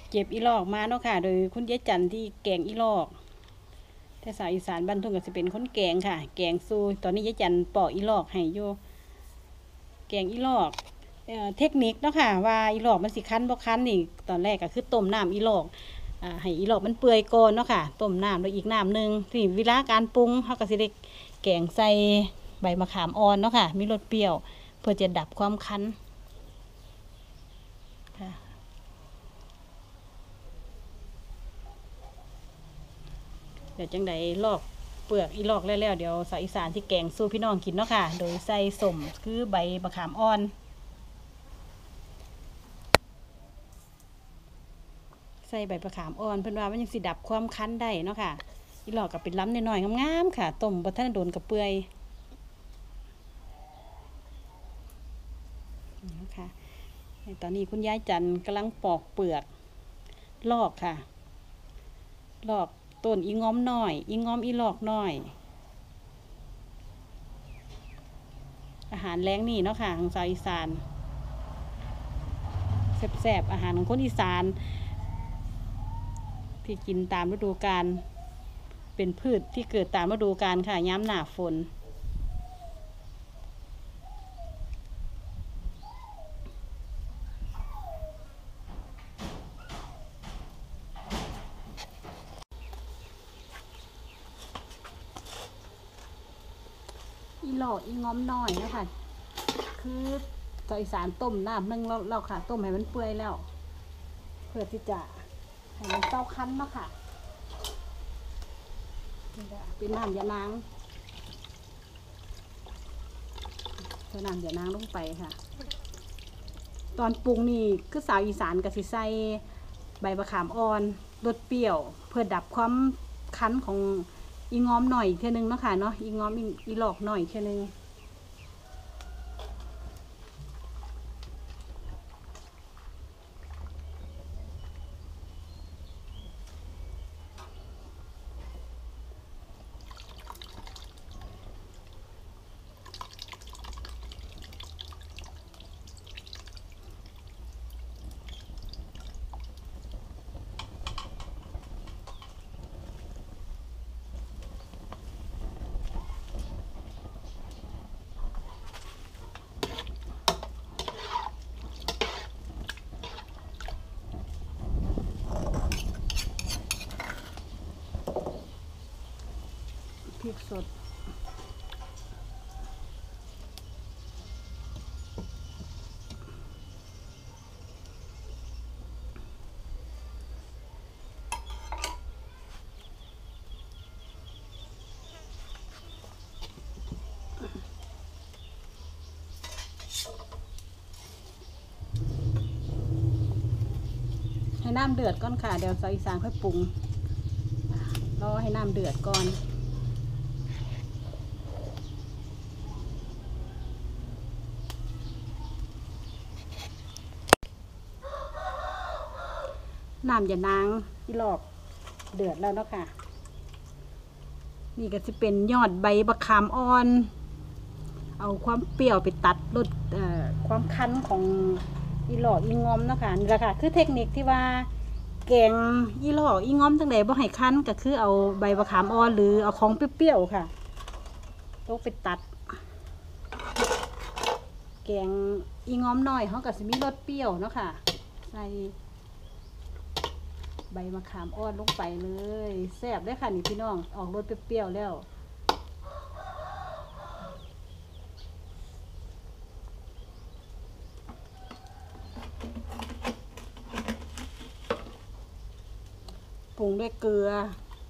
เก็บอีลอกมาเนาะค่ะโดยคุณยายจันที่แกงอีลอกแต่สาวอีสานบ้านทุ่งก็จะเป็นคนแกงค่ะแกงซูตอนนี้ยายจันปอกอีลอกให้อยู่แกงอีลอกเทคนิคเนาะค่ะว่าอีลอกมันสิคั้นบ่คั้นนี่ตอนแรกก็คือต้มน้ำอีลอกให้อีลอกมันเปื่อยก่อนเนาะค่ะต้มน้ำแล้วอีกน้ำหนึ่งที่เวลาการปรุงเขาก็สิได้แกงใส่ใบมะขามอ่อนเนาะค่ะมีรสเปรี้ยวเพื่อจะดับความคั้นค่ะเดี๋ยวจังใดลอกเปลือกอีลอกแล้วเดี๋ยวสาวอีสานที่แกงสู้พี่น้องกินเนาะค่ะโดยใส่สมคือใบมะขามอ่อนใส่ใบมะขามอ่อนเพิ่นว่ามันยังสิดับความคั้นได้เนาะค่ะอีหลอกกับเป็นล้ำน้อยๆงามๆค่ะต้มบ่ทันโดนกับเปื่อยนะคะตอนนี้คุณยายจันกำลังปอกเปลือกลอกค่ะลอกต้นอีง้อมน้อยอีง้อมอีหลอกน้อยอาหารแรงนี่เนาะค่ะของชาวอีสานแซ่บๆอาหารของคนอีสานที่กินตามฤดูกาลเป็นพืชที่เกิดตามฤดูกาลค่ะย้ำหนาฝนอีหลอกอีง้อมน้อยนะคะคือชาวอีสานต้มน้ำนึ่งแล้วค่ะต้มให้มันเปื่อยแล้วเพื่อที่จะให้มันเต้าคั้นเนาะค่ะเป็นน้ำยานางใส่น้ำยานางลงไปค่ะตอนปรุงนี่คือสาวอีสานกับสิใส่ใบมะขามอ่อนรสเปรี้ยวเพื่อดับความคั้นของอีง้อมหน่อยเท่านึงเนาะค่ะเนาะอีง้อมอีหลอกหน่อยเท่านึงพริกสดให้น้ำเดือดก่อนค่ะเดี๋ยวสาวอีสานค่อยปรุงรอให้น้ำเดือดก่อนน้ำอย่านางที่หลอกเดือดแล้วเนาะค่ะนี่ก็จะเป็นยอดใบมะขามอ่อนเอาความเปรี้ยวไปตัดลดความคั้นของอีหลอกอีงอมเนาะค่ะนี่แหละค่ะคือเทคนิคที่ว่าแกงอีหลอกอีงอมตั้งแต่บ่ให้คั้นก็คือเอาใบมะขามอ่อนหรือเอาของเปรี้ยวๆค่ะต้องไปตัดแกงอีงอมน้อยเขาก็จะมีรสเปรี้ยวเนาะค่ะใส่ใบมะขามอ่อนลงไปเลยแซ่บได้ค่ะนี่พี่น้องออกรสเปรี้ยวๆแล้วปรุงด้วยเกลือ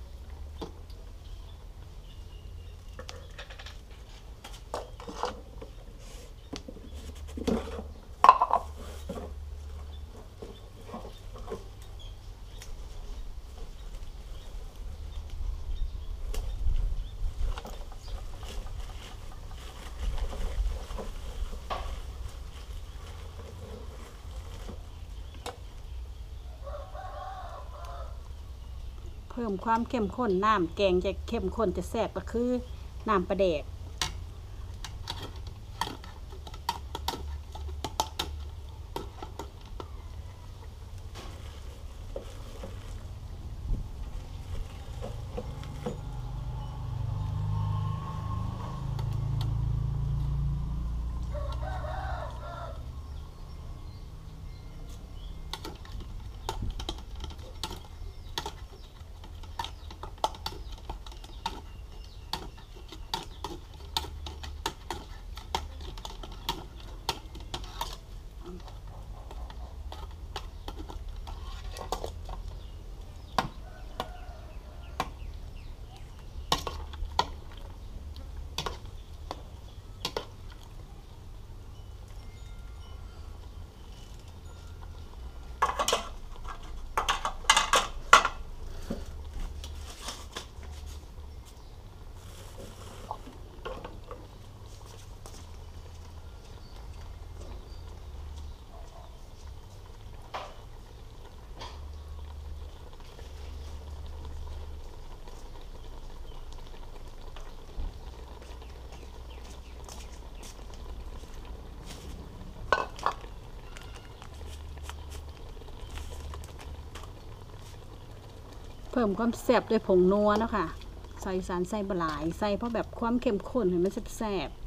เพิ่มความเข้มข้นน้ำแกงจะเข้มข้นจะแซ่บก็คือน้ำปลาแดกเพิ่มความแซ่บด้วยผงนัวเนาะค่ะใส่สารใส่บหลายใส่เพราะแบบความเข้มข้นให้มันแซ่บ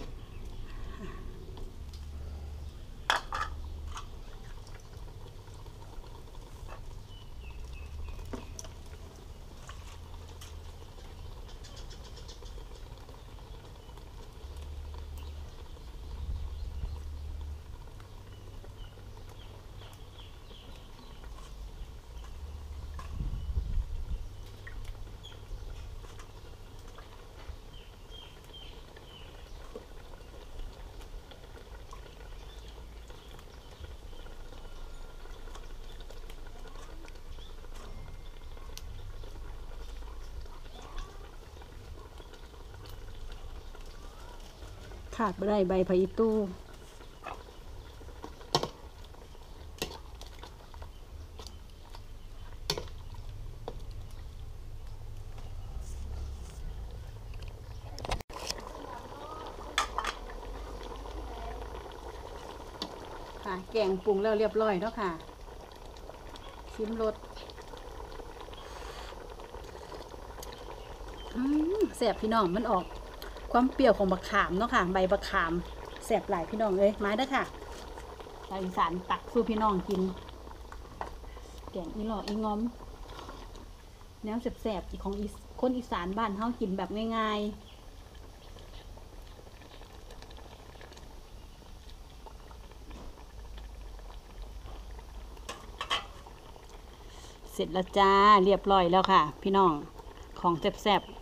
ขาดไม่ได้ใบพะอิตู้ค่ะแกงปรุงแล้วเรียบร้อยแล้วค่ะชิมรสแซ่บพี่น้องมันออกความเปรี้ยวของบักขามเนาะค่ะใบบักขามแซ่บหลายพี่น้องเลยมาเด้อค่ะชาวอีสานตักสู้พี่น้องกินแกงอีหลอกอีงอมแนวแซ่บๆของคนอีสานบ้านเฮากินแบบง่ายๆเสร็จแล้วจ้าเรียบร้อยแล้วค่ะพี่น้องของแซ่บๆ